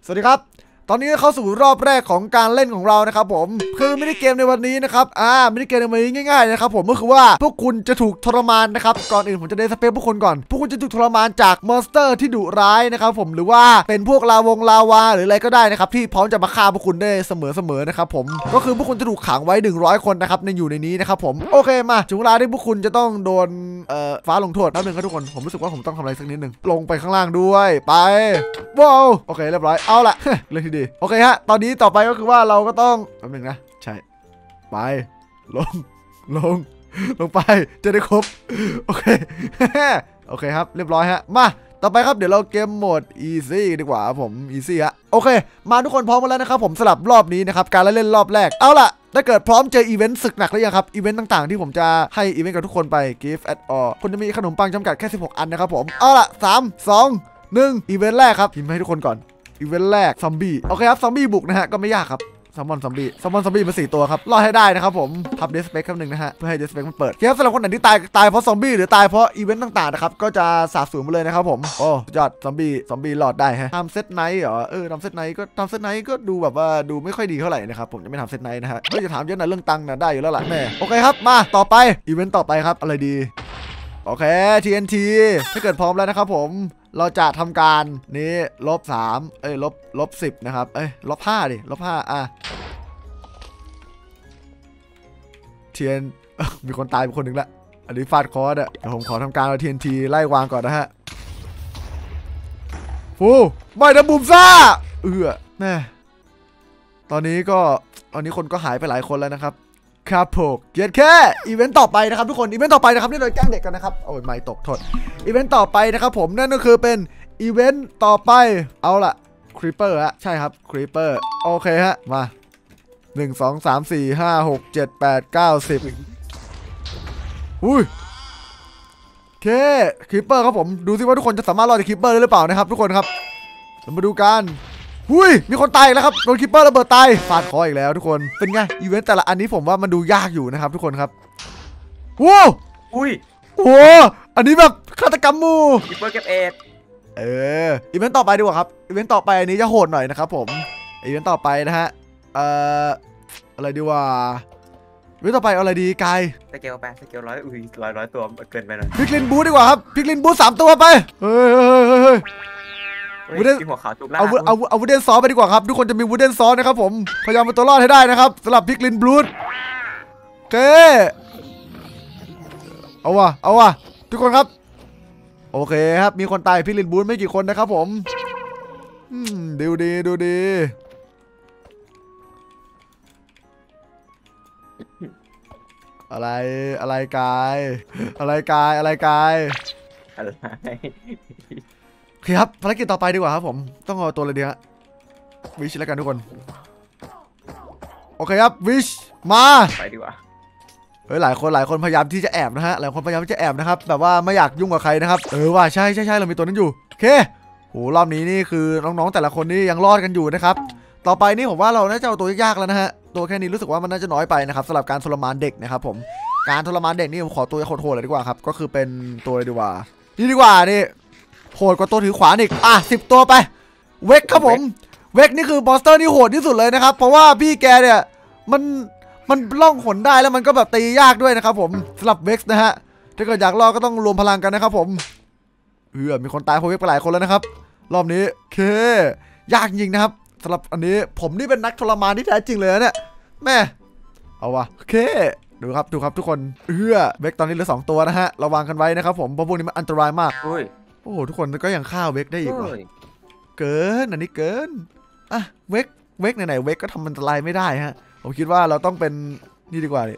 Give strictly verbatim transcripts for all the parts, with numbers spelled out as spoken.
สวัสดีครับตอนนี้เข้าสู่รอบแรกของการเล่นของเรานะครับผมคือมินิเกมในวันนี้นะครับอ่ามินิเกมในวันนี้ง่ายๆนะครับผมก็คือว่าพวกคุณจะถูกทรมานนะครับก่อนอื่นผมจะได้สเปคพวกคุณก่อนพวกคุณจะถูกทรมานจากมอนสเตอร์ที่ดุร้ายนะครับผมหรือว่าเป็นพวกลาวงลาวาหรืออะไรก็ได้นะครับที่พร้อมจะมาฆ่าพวกคุณได้เสมอๆนะครับผมก็คือพวกคุณจะถูกขังไว้หนึ่งร้อยคนนะครับในอยู่ในนี้นะครับผมโอเคมาถึงเวลาที่พวกคุณจะต้องโดนเอ่อฟ้าลงโทษแป๊บนึงครับทุกคนผมรู้สึกว่าผมต้องทำอะไรสักนิดนึงลงไปข้างล่างด้วยไปว้าวโอเคเรียบร้อยเอาละเรื่องที่ดีโอเคฮะตอนนี้ต่อไปก็คือว่าเราก็ต้องแป๊บนึงนะใช่ไปลงลงลงไปจะได้ครบโอเคโอเคครับเรียบร้อยฮะมาต่อไปครับเดี๋ยวเราเกมโหมด easy ดีกว่าผม easy ฮะโอเคมาทุกคนพร้อมกันแล้วนะครับผมสลับรอบนี้นะครับการเล่นรอบแรกเอาล่ะถ้าเกิดพร้อมเจออีเวนต์ศึกหนักหรือยังครับอีเวนต์ต่างๆที่ผมจะให้อีเวนต์กับทุกคนไป gift at all คุณจะมีขนมปังจำกัดแค่สิบหกอันนะครับผมเอาล่ะสาม สอง หนึ่งอีเวนต์แรกครับพิมพ์ให้ทุกคนก่อนอีเวนต์แรกซอมบี้โอเคครับซอมบี้บุกนะฮะก็ไม่ยากครับซัมมอนซอมบี้ซัมมอนซอมบี้มาสี่ตัวครับรอดให้ได้นะครับผมพับเดสเปคคำหนึ่งนะฮะเพื่อให้เดสเปคมันเปิดเทียบสำหรับคนไหนที่ตายตายเพราะซอมบี้หรือตายเพราะอีเวนต์ต่างๆนะครับก็จะสาบสูญไปเลยนะครับผมโอ้ยอดซอมบี้ซอมบี้รอดได้ฮะทำเซตไนท์เหรอเออทำเซตไนท์ก็ทำเซตไนท์ก็ดูแบบว่าดูไม่ค่อยดีเท่าไหร่นะครับผมจะไม่ทำเซตไนท์นะฮะก็จะถามเยอะหน่อยเรื่องตังค์นะได้อยู่แล้วล่ะแม่โอเคครับมาต่อไปอีเวนต์ต่อไปครับอะไรดีโอเค ที เอ็น ที ถ้าเกิดพร้อมแล้วนะครับผมเราจะทำการนี้ลบสามเอ้ยลบลบสิบนะครับเอ้ยลบห้าดิลบห้าอ่ะเทียนมีคนตายไปคนหนึ่งละอันนี้ฟาดคอร์ดอะเดี๋ยวผมขอทำการเอา ที เอ็น ที ไล่วางก่อนนะฮะฟูไม่นะบูมซ่าเออแม่ตอนนี้ก็ตอนนี้คนก็หายไปหลายคนแล้วนะครับครับผมเกียรติแค่อีเวนต์ต่อไปนะครับทุกคนอีเวนต์ต่อไปนะครับนี่เราแกล้งเด็กกันนะครับโอ้ยไม่ตกโทษอีเวนต์ต่อไปนะครับผมนั่นก็คือเป็นอีเวนต์ต่อไปเอาล่ะครีปเปอร์ฮะใช่ครับครีปเปอร์โอเคฮะมาหนึ่ง สอง สาม สี่ ห้า หก เจ็ด แปด เก้า สิบอุ้ยโอเคครีปเปอร์ครับผมดูซิว่าทุกคนจะสามารถรอดจากครีปเปอร์ได้หรือเปล่านะครับทุกคนครับเรามาดูกันหุ้ยมีคนตายแล้วครับโดนคิปเปอร์ระเบิดตายฟาดคออีกแล้วทุกคนเป็นไงอีเวนต์แต่ละอันนี้ผมว่ามันดูยากอยู่นะครับทุกคนครับว้าวอุ้ยโอ้อันนี้แบบฆาตกรรมมูคิปเปอร์เก็บเอ็ดเอออีเวนต์ต่อไปดีกว่าครับอีเวนต์ต่อไปอันนี้จะโหดหน่อยนะครับผมอีเวนต์ต่อไปนะฮะเอ่ออะไรดีว่าอีเวนต์ต่อไปอะไรดีกายสเกลไปสเกลร้อยอุ้ยร้อยร้อยตัวเกินไปหน่อยพิกลินบูทดีกว่าครับพิกลินบูทสามตัวไปเฮ้ยเฮ้ยเฮ้ยวูเดนหัวขาวจุกล่าเอาเอาเอาวูเดนซอสไปดีกว่าครับทุกคนจะมีวูเดนซอสนะครับผมพยายามเป็นตัวรอดให้ได้นะครับสำหรับพิกลินบลูดโอเคเอาวะเอาวะทุกคนครับโอเคครับมีคนตายพิกลินบลูดไม่กี่คนนะครับผมอืมดูดีดูดีอะไรอะไรกายอะไรกายอะไรกายอะไรโอเคครับภารกิจต่อไปดีกว่าครับผมต้องเอาตัวอะไรดีฮะวิชแล้วกันทุกคนโอเคครับวิชมาไปดีกว่าเฮ้ยหลายคนหลายคนพยายามที่จะแอบนะฮะหลายคนพยายามที่จะแอบนะครับแบบว่าไม่อยากยุ่งกับใครนะครับเออว่าใช่ใช่ใช่เรามีตัวนั้นอยู่โอเคโหรอบนี้นี่คือน้องๆแต่ละคนนี่ยังรอดกันอยู่นะครับต่อไปนี่ผมว่าเราน่าจะเอาตัวยากแล้วนะฮะตัวแค่นี้รู้สึกว่ามันน่าจะน้อยไปนะครับสำหรับการทรมานเด็กนะครับผมการทรมานเด็กนี่ผมขอตัวโหดๆเลยดีกว่าครับก็คือเป็นตัวเลยดีกว่านี่ดีกว่านี่โหดกว่าตัวถือขวานอีกอ่ะสิบตัวไปเวกครับผมเวกนี่คือมอนสเตอร์ที่โหดที่สุดเลยนะครับเพราะว่าพี่แกเนี่ยมันมันล่องหนได้แล้วมันก็แบบตียากด้วยนะครับผมสำหรับเวกนะฮะถ้าเกิดอยากรอดก็ต้องรวมพลังกันนะครับผมเออมีคนตายเพราะเวกไปหลายคนแล้วนะครับรอบนี้โอเคยากจริงนะครับสำหรับอันนี้ผมนี่เป็นนักทรมานที่แท้จริงเลยเนี่ยแม่เอาวะโอเคดูครับดูครับทุกคนเออเวกตอนนี้เหลือสองตัวนะฮะระวังกันไว้นะครับผมเพราะพวกนี้มันอันตรายมากโอ้โหทุกคนก็ยังฆ่าเวกได้อีกว่ะเกินอันนี้เกินอ่ะเวกเวกไหนๆเวกก็ทำอันตรายไม่ได้ฮะผมคิดว่าเราต้องเป็นนี่ดีกว่าดิ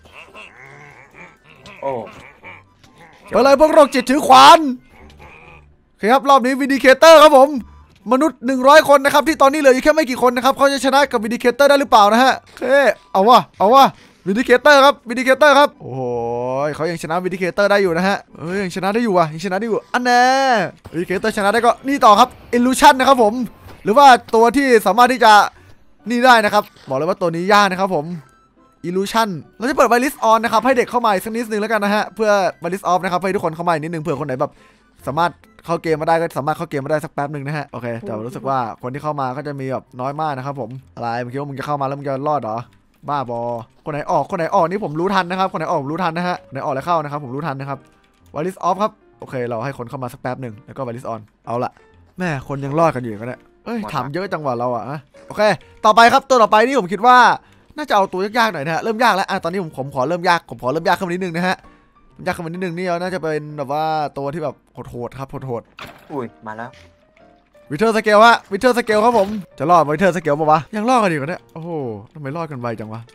โอ้ไปเลยพวกโรคจิตถือขวานโอเคครับรอบนี้วินดิเคเตอร์ครับผมมนุษย์หนึ่งร้อยคนนะครับที่ตอนนี้เหลืออยู่แค่ไม่กี่คนนะครับเขาจะชนะกับวินดิเคเตอร์ได้หรือเปล่านะฮะโอเคเอาวะเอาวะวินดิเคเตอร์ครับวินดิเคเตอร์ครับโอ้โหเขายังชนะวินดิเคเตอร์ได้อยู่นะฮะเอ้ยยังชนะได้อยู่วะยังชนะได้อยู่อันแน่วินดิเคเตอร์ชนะได้ก็นี่ต่อครับอิลลูชันนะครับผมหรือว่าตัวที่สามารถที่จะนี่ได้นะครับบอกเลยว่าตัวนี้ยากนะครับผมอิลลูชันเราจะเปิดไวลิสออนนะครับให้เด็กเข้ามาสักนิดนึงแล้วกันนะฮะเพื่อไวลิสออฟนะครับให้ทุกคนเข้ามานิดนึงเผื่อคนไหนแบบสามารถเข้าเกมมาได้ก็สามารถเข้าเกมมาได้สักแป๊บหนึ่งนะฮะโอเคแต่รู้สึกว่าคนที่เข้ามาก็จะมีแบบน้อยมากนะครับผมอะไรมึงคิดว่ามึงจะเข้ามาแล้วมึงจะรอดเหรอบ้าบอคนไหนออกคนไหนออกนี่ผมรู้ทันนะครับคนไหนออกผมรู้ทันนะฮะคนไหนออกแล้วเข้านะครับผมรู้ทันนะครับวอลิสออฟครับโอเคเราให้คนเข้ามาสักแป๊บหนึ่งแล้วก็วอลิสออนเอาละแม่คนยังรอดกันอยู่กันเนี่ยเอ้ยถามเยอะจังหวะเราอะนะโอเคต่อไปครับตัวต่อไปนี่ผมคิดว่าน่าจะเอาตัวยากๆหน่อยนะฮะเริ่มยากแล้วอ่ะตอนนี้ผมผมขอเริ่มยากผมขอเริ่มยากขึ้นมานิดนึงนะฮะยากขึ้นมานิดนึงนี่น่าจะเป็นแบบว่าตัวที่แบบโหดๆครับโหดๆอุ้ยมาแล้ววิเทอร์สเกลฮะวิเทอร์สเกลครับผมจะรอดวิเทอร์สเกลป่าวะยังรอดกันอยู่กันเนี่ยโอ้โหทำไมรอดกันไวจังวะ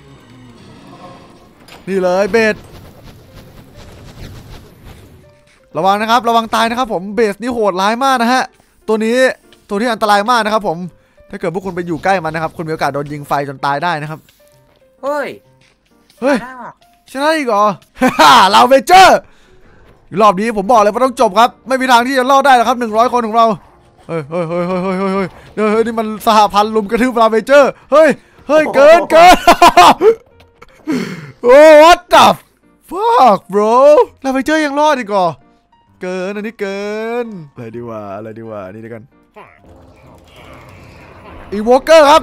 นี่เลยเบสระวังนะครับระวังตายนะครับผมเบสนี่โหดร้ายมากนะฮะตัวนี้ตัวที่อันตรายมากนะครับผมถ้าเกิดพวกคุณไปอยู่ใกล้มันนะครับคุณมีโอกาสโดนยิงไฟจนตายได้นะครับเฮ้ยเฮ้ยชนะอีกเหรอ เราเวเจอร์รอบนี้ผมบอกเลยว่าต้องจบครับไม่มีทางที่จะรอดได้หรอกครับหนึ่งร้อยคนของเราเฮ้ยเฮ้ยเฮ้ยเฮ้ยเฮ้ยเฮ้ยเฮ้ยเฮ้ยนี่มันสหพันธ์ลุมกระทืบเราเวเจอร์เฮ้ยเฮ้ยเกินเกินโอ้ what the fuck bro เราเวเจอร์ยังรอดอีกเหรอเกินอันนี้เกินอะไรดีวะอะไรดีวะนี่ดีกันอีวอเกอร์ครับ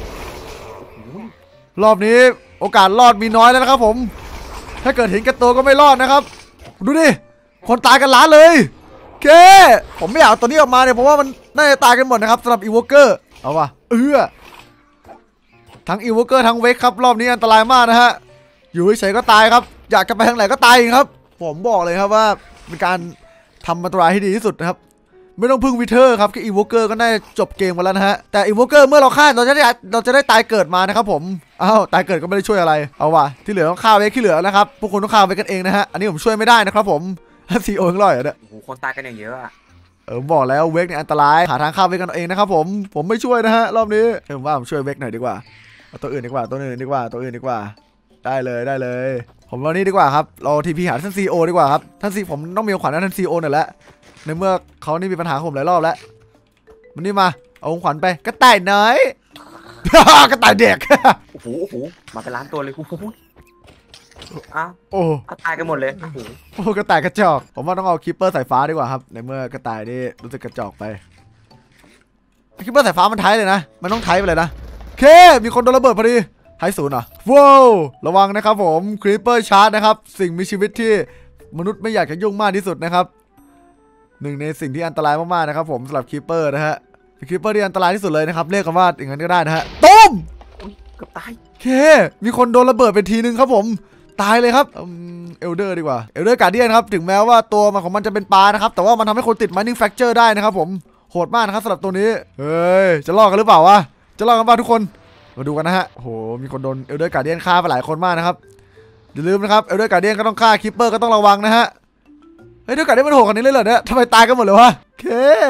รอบนี้โอกาสรอดมีน้อยแล้วนะครับผมถ้าเกิดเห็นแก่ตัวก็ไม่รอดนะครับดูดิคนตายกันล้านเลยโอเคผมไม่อยากเอาตัวนี้ออกมาเนี่ยเพราะว่ามันน่าจะตายกันหมดนะครับสำหรับอีวอเกอร์เอาวะเออทั้งอีวอเกอร์ทั้งเวกครับรอบนี้อันตรายมากนะฮะอยู่เฉยๆก็ตายครับอยากจะไปทางไหนก็ตายครับผมบอกเลยครับว่าเป็นการทำอันตรายให้ดีที่สุดนะครับไม่ต้องพึ่งวิเทอร์ครับแค่อีวอเกอร์ก็น่าจะจบเกมกันแล้วนะฮะแต่อีวอเกอร์เมื่อเราฆ่าเราจะได้เราจะได้ตายเกิดมานะครับผมอ้าวตายเกิดก็ไม่ได้ช่วยอะไรเอาว่ะที่เหลือต้องฆ่าเวกที่เหลือนะครับพวกคุณต้องฆ่าเวกกันเองนะฮะอันนี้ผมช่วยไม่ได้นะครับผมซีโอยังรอดอยู่เนี่ยโอ้โหคนตายกันอย่างเยอะอะเออบอกแล้วเวกเนี่ยอันตรายหาทางฆ่าเวกกันเองนะครับผมผมไม่ช่วยนะฮะรอบนี้ผมว่าผมช่วยเวกหน่อยดีกว่าเอาตัวอื่นดีกว่าตัวอื่นดีกว่าตัวอื่นดีกว่าได้เลยได้เลยผมเรานี่ดีกว่าครับเราทีพีหาท่านซีโอดีกว่าครับท่านซีผมต้องมีขวัญท่านซีโอหน่อยแล้วในเมื่อเขานี่มีปัญหาผมหลายรอบแล้วมันนี่มาเอาของขวัญไปกระต่ายน้อยกระต่ายเด็กโอ้โหโอ้โหมาเป็นล้านตัวเลยโอ้โหอ้าวโอ้ตายกันหมดเลยโอ้โหโอ้กระต่ายกระจอกผมว่าต้องเอาคิปเปอร์สายฟ้าดีกว่าครับในเมื่อกระต่ายนี่รู้สึกกระจอกไปคิปเปอร์สายฟ้ามันไทยเลยนะมันต้องไทยไปเลยนะเคมีคนโดนระเบิดพอดีไทยศูนย์เหรอว้าวระวังนะครับผมคริปเปอร์ชาร์จนะครับสิ่งมีชีวิตที่มนุษย์ไม่อยากจะยุ่งมากที่สุดนะครับหนึ่งในสิ่งที่อันตรายมากๆนะครับผมสำหรับคีเปอร์นะฮะเป็นคีเปอร์ที่อันตรายที่สุดเลยนะครับเรียกกันว่าอย่างนั้นก็ได้นะฮะตุ้มเกือบตายเคมีคนโดนระเบิดเป็นทีนึงครับผมตายเลยครับเอลเดอร์ดีกว่าเอลเดอร์การ์เดียนครับถึงแม้ว่าตัวมันของมันจะเป็นปลานะครับแต่ว่ามันทำให้คนติด mining fracture ได้นะครับผมโหดมากนะครับสำหรับตัวนี้เฮ้ยจะรอดกันหรือเปล่าวะจะรอดกันป่ะทุกคนมาดูกันนะฮะโหมีคนโดนเอลเดอร์การ์เดียนฆ่าไปหลายคนมากนะครับอย่าลืมนะครับเอลเดอร์การ์เดียนก็ต้องฆ่าคีเปอร์ก็ต้องระวังนะฮะเฮ้ยเดี๋ยวก่อนได้มันโหดกันนี้เลยเหรอเนี่ยทำไมตายกันหมดเลยวะเค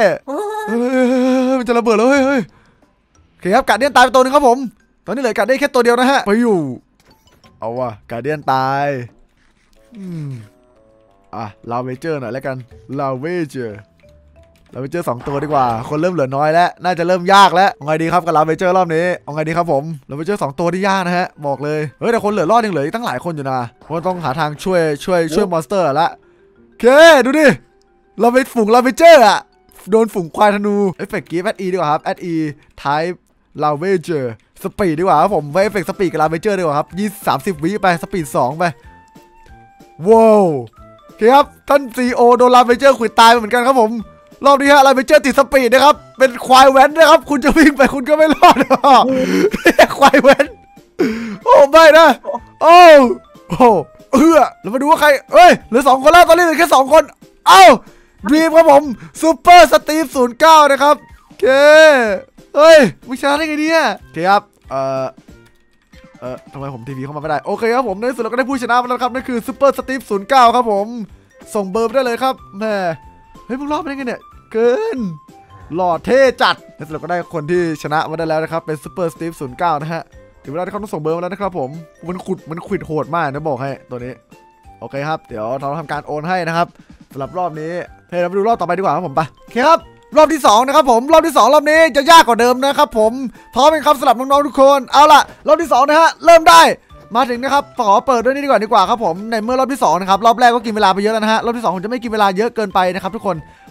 มันจะระเบิดแล้วเฮ้ยเฮ้ยโอเคครับการ์เดียนตายไปตัวนึงครับผมตอนนี้เหลือการ์เดียนแค่ตัวเดียวนะฮะไปอยู่เอาวะการ์เดียนตายอืมอ่ะลาเวเจอร์หน่อยแล้วกันลาเวเจอร์ลาเวเจอร์สองตัวดีกว่าคนเริ่มเหลือน้อยแล้วน่าจะเริ่มยากแล้วเอาไงดีครับกับลาเวเจอร์รอบนี้เอาไงดีครับผมลาเวเจอร์สองตัวที่ยากนะฮะบอกเลยเฮ้ยแต่คนเหลือรอดยังเหลืออีกตั้งหลายคนอยู่นะเพราะต้องหาทางช่วยช่วยช่วยมอนสเตอร์ละเคดูดิเราเป็นฝูงเราไปเจออะโดนฝูงควายธนูเอฟเฟกต์กีฟแอดอีดีกว่าครับแอดอีไทป์ลาเวเจอร์สปีดดีกว่าครับผมไว้เอฟเฟกต์สปีดกับลาเวเจอร์ดีกว่าครับยี่สามสิบวิไปสปีดสองไปว้าวโอเคครับท่านซีโอโดนลาเวเจอร์ขวิดตายเหมือนกันครับผมรอบนี้ฮะลาเวเจอร์ติดสปีดนะครับเป็นควายแว้นนะครับคุณจะวิ่งไปคุณก็ไม่รอดควายแว้นโอ้ไม่นะโอ้โอ้เออเรามาดูว่าใครเอ้ยเหลือสองคนแล้วตอนนี้เหลือแค่สองคนเอ้าดีมครับผมซูเปอร์สตีฟศูนย์เก้านะครับโอเคเฮ้ยมึงชนะได้ไงเนี่ยโอเคครับเอ่อเอ่อทำไมผมทีวีเข้ามาไม่ได้โอเคครับผมในสุดเราก็ได้ผู้ชนะมาแล้วครับนั่นคือซูเปอร์สตีฟศูนย์เก้าครับผมส่งเบอร์ได้เลยครับแม่เฮ้ยมึงรอดไปได้ไงเนี่ยเกินหล่อเท่จัดในสุดเราก็ได้คนที่ชนะมาได้แล้วนะครับเป็นซูเปอร์สตีฟศูนย์เก้านะฮะถึงเวลาที่เขาต้องส่งเบอร์มาแล้วนะครับผมมันขุดมันขวิดโหดมากนะบอกให้ตัวนี้โอเคครับเดี๋ยวเราทำการโอนให้นะครับสำหรับรอบนี้เฮ้ยเราไปดูรอบต่อไปดีกว่าครับผมไปโอเคครับรอบที่สองนะครับผมรอบที่สองรอบนี้จะยากกว่าเดิมนะครับผมพร้อมเป็นครับสำหรับน้องๆทุกคนเอาล่ะรอบที่สองนะฮะเริ่มได้มาถึงนะครับขอเปิดด้วยนี่ดีกว่าดีกว่าครับผมในเมื่อรอบที่สองนะครับรอบแรกก็กินเวลาไปเยอะแล้วนะฮะรอบที่สองผมจะไม่กินเวลาเยอะเกินไปนะครับทุกคน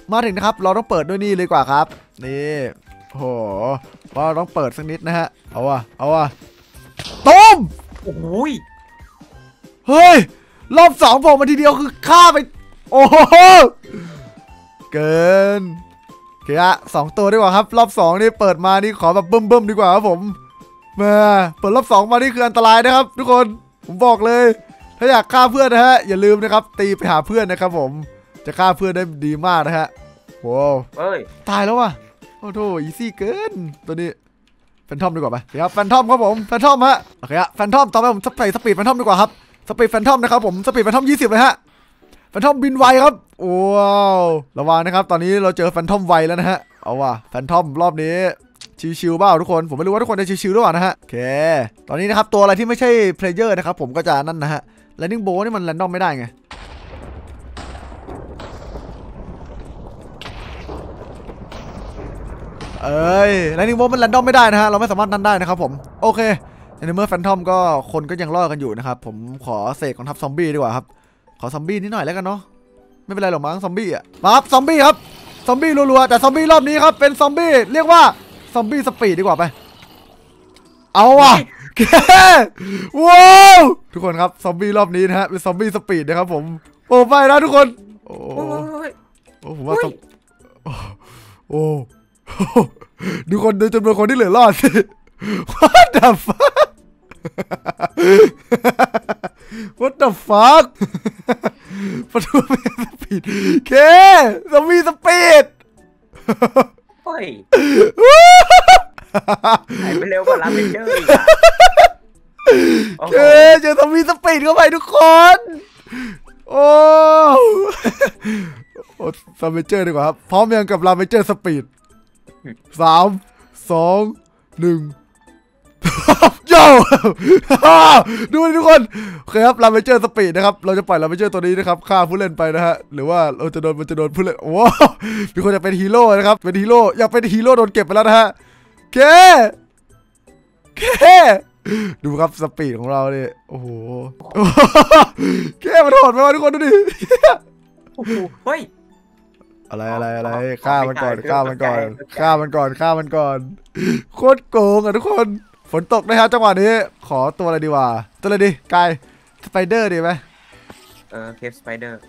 มาถึงนะครับเราต้องเปิดด้วยนี่เลยกว่าครับนี่โอ้โหว่าเราต้องเปิดสักนิดนะฮะเอาวะเอาวะตุ้มโอ้โหเฮ้ยรอบสองผมมาทีเดียวคือฆ่าไปโอ้โหเกินโอเคอะสองตัวดีกว่าครับรอบสองนี่เปิดมานี่ขอแบบเบิ่มๆดีกว่าครับผมมาเปิดรอบสองมานี่คืออันตรายนะครับ ทุกคนผมบอกเลยถ้าอยากฆ่าเพื่อนนะฮะอย่าลืมนะครับตีไปหาเพื่อนนะครับผมจะฆ่าเพื่อนได้ดีมากนะฮะโว้วเฮ้ยตายแล้วว่ะโอ้โหอีซี่เกินตัวนี้แฟนทอมดีกว่าไหมครับแฟนทอมครับผมแฟนทอมฮะโอเคฮะแฟนทอมต่อไปผมจะใส่สปีดแฟนทอมดีกว่าครับสปีดแฟนทอมนะครับผมสปีดแฟนทอมยี่สิบเลยฮะแฟนทอมบินไวครับว้าวระวังนะครับตอนนี้เราเจอแฟนทอมไวแล้วนะฮะเอาว่ะแฟนทอมรอบนี้ชิวๆเปล่าทุกคนผมไม่รู้ว่าทุกคนจะชิวๆหรือเปล่านะฮะโอเคตอนนี้นะครับตัวอะไรที่ไม่ใช่เพลเยอร์นะครับผมก็จะนั่นนะฮะแลนดิ้งโบนี่มันแรนดอมไม่ได้ไงเอ้ยแลนดิ้งโบมันแรนดอมไม่ได้นะฮะเราไม่สามารถนั่นได้นะครับผมโอเคในเมื่อแฟนทอมก็คนก็ยังรอดกันอยู่นะครับผมขอเสกของทัพซอมบี้ดีกว่าครับขอซอมบี้นิดหน่อยแล้วกันเนาะไม่เป็นไรหรอกมั้งซอมบี้อ่ะมาครับซอมบี้ครับซอมบี้รัวๆแต่ซอมบี้รอบนี้ครับเป็นซอมบี้เรียกว่าซอมบี้สปีดดีกว่าไปเอาว่ะแกว้าวทุกคนครับซอมบี้รอบนี้นะฮะเป็นซอมบี้สปีดนะครับผมโอ้ไปนะทุกคนโอ้โอ้ผมว่าโอ้โอ้ดูคนดูจำนวนคนที่เหลือรอดสิ What the fuck What the fuck ประตูมีสปีดเคซอมบี้สปีดเฮ้ยหายไปเร็วกว่าลาเมเจอร์อีกเคเจอซอมบี้สปีดเข้าไปทุกคน โอ้โอ้ซอมเมเจอร์ดีกว่าครับพร้อมยังกับลาเมเจอร์สปีดสามสองหนึ่งโย่ดูทุกคนโอเคครับลาเมเจอร์สปีดนะครับเราจะปล่อยลาเมเจอร์ตัวนี้นะครับฆ่าผู้เล่นไปนะฮะหรือว่าเราจะโดนมันจะโดนผู้เล่นโอ้มีคนจะเป็นฮีโร่นะครับเป็นฮีโร่อยากเป็นฮีโร่โดนเก็บไปแล้วนะฮะเคเคดูครับสปีดของเราเนี่ยโอ้โหแค่มันโหดไปวะทุกคนดูดิโอ้โหเฮ้ยอะไรอะไรอะไรฆ่ามันก่อนฆ่ามันก่อนฆ่ามันก่อนฆ่ามันก่อนโคตรโกงอ่ะทุกคนฝนตกนะฮะจังหวะนี้ขอตัวอะไรดีวะตัวอะไรดีกายสไปเดอร์ดีไหมเออเคฟสไปเดอร์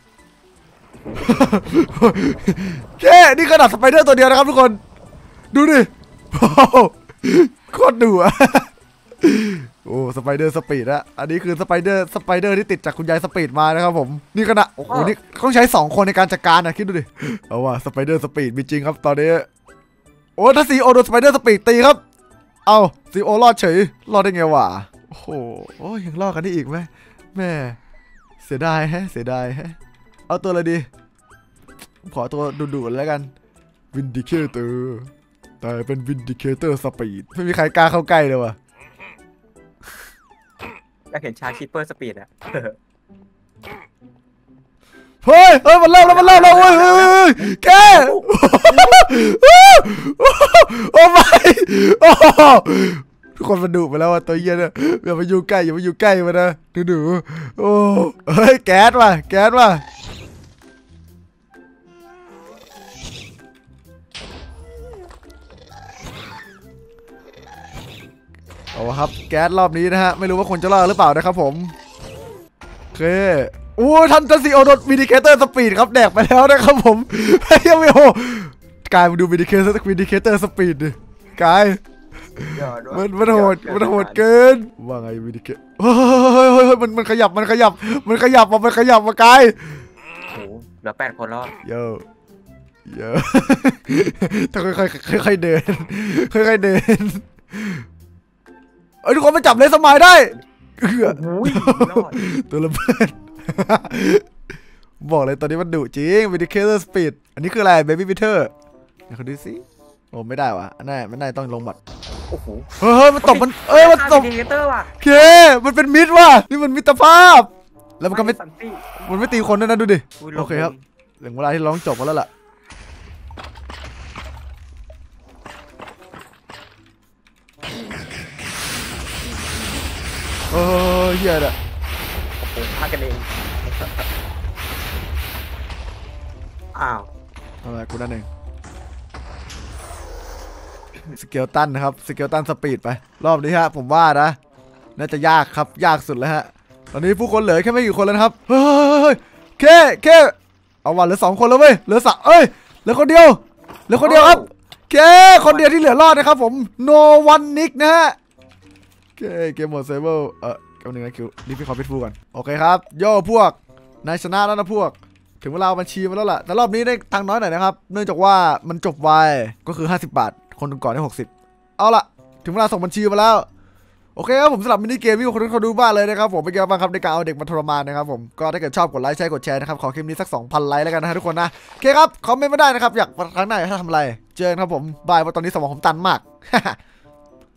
แค่นี่ขนาดสไปเดอร์ตัวเดียวนะครับทุกคนดูดิโคตรดุอ่ะโอ้สไปเดอร์สปีดอะอันนี้คือสไปเดอร์สไปเดอร์ที่ติดจากคุณยายสปีดมานะครับผมนี่ขณะโอ้โหนี่ต้องใช้สองคนในการจัดการนะคิดดูดิเอาว่าสไปเดอร์สปีดมีจริงครับตอนนี้โอ้ถ้าซีโอโดนสไปเดอร์สปีดตีครับเอาซีโอรอดเฉยรอดได้ไงวะโอ้โหโอ้ยังรอดกันได้อีกไหมแม่เสียดายแฮะเสียดายแฮะเอาตัวอะไรดีขอตัวดุๆแล้วกันวินดิเคเตอร์แต่เป็นวินดิเคเตอร์สปีดไม่มีใครกล้าเข้าใกล้เลยวะอยากเห็นชาคิปเปอร์สปีดอะเฮ้ยเฮ้ยมันเริ่มแล้วมันเริ่มแล้วเฮ้ยเฮ้ยแกโอ้ไม่ทุกคนมันดุไปแล้วว่าตัวเย็นเนี่ยอย่าไปอยู่ใกล้อย่าไปอยู่ใกล้มันนะดูดูโอ้เฮ้ยแก๊สว่ะแก๊สว่ะเอาครับแก๊สรอบนี้นะฮะไม่รู้ว่าคนจะรอดหรือเปล่านะครับผมโอเคโอ้ทันทันซีโอโดนวิดิเคเตอร์สปีดครับแดกไปแล้วนะครับผมเฮ้ยไม่โอ้กายมาดูวิดิเคเตอร์วิดิเคเตอร์สปีดดิกายมันมันโหดมันโหดเกินว่าไงวิดิเคเฮ้ยเฮ้ยเฮ้ยมันมันขยับมันขยับมันขยับมันขยับมากายโอ้เหลือแปดคนแล้วเยอะเยอะต้องค่อยๆค่อยๆเดินค่อยๆเดินเอ้ยทุกคนมาจับเลสมัยได้เกือตัวระเบิดบอกเลยตอนนี้มันดุจริงวิดิเคเตอร์สปีดอันนี้คืออะไรเบบี้บิทเทอร์เดี๋ยวดูสิโอ้ไม่ได้วะอันนั้นไม่ได้ต้องลงบัตรโอ้โหเฮ้ยมันตบมันเอ้ยมันตบเคมันเป็นมิดว่ะนี่มันมิตรภาพแล้วมันก็ไม่มันไม่ตีคนด้วยนะดูดิโอเคครับถึงเวลาที่ร้องจบกันแล้วล่ะโอ้ยเหี้ยอะโอ้โหพากันเองอ้าวอะไรกูนั่นเองสเกลตันนะครับสเกลตันสปีดไปรอบนี้ฮะผมว่านะน่าจะยากครับยากสุดแล้วฮะตอนนี้ผู้คนเหลือแค่ไม่กี่คนแล้วนะครับเฮ้ยเคเคเอาวันเหลือสองคนแล้วเว้ยเหลือสามเอ้ยเหลือคนเดียวเหลือคนเดียวครับเคคนเดียวที่เหลือรอดนะครับผม no one nick นะฮะเคเกมหมดเซเบิลเออเกมหนึ่งนะคิวนี่พี่ขอพิทฟูก่อนโอเคครับโย่พวกนายชนะแล้วนะพวกถึงเวลาบัญชีมาแล้วล่ะแต่รอบนี้ได้ตังค์น้อยหน่อยนะครับเนื่องจากว่ามันจบไวก็คือห้าสิบบาทคนก่อนได้หกสิบเอาล่ะถึงเวลาส่งบัญชีมาแล้วโอเคครับผมสำหรับมินิเกมที่คนทุกคนดูบ้างเลยนะครับผมเป็นไงบ้างครับในการเอาเด็กมาทรมานนะครับผมก็ถ้าเกิดชอบกดไลค์ใช้กดแชร์นะครับขอคลิปนี้สัก สองพัน ไลค์แล้วกันนะทุกคนนะโอเคครับคอมเมนต์มาได้นะครับอยากครั้งหน้าถ้าทำอะไรเจอกันครับผมบายเพราะตอนนี้สมองผมตันมาก